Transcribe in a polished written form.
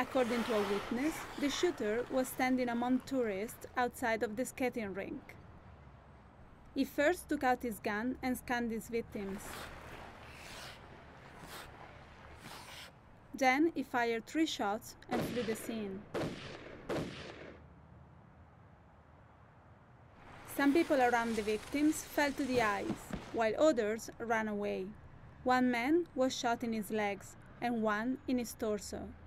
According to a witness, the shooter was standing among tourists outside of the skating rink. He first took out his gun and scanned his victims. Then he fired 3 shots and fled the scene. Some people around the victims fell to the ice, while others ran away. 1 man was shot in his legs and 1 in his torso.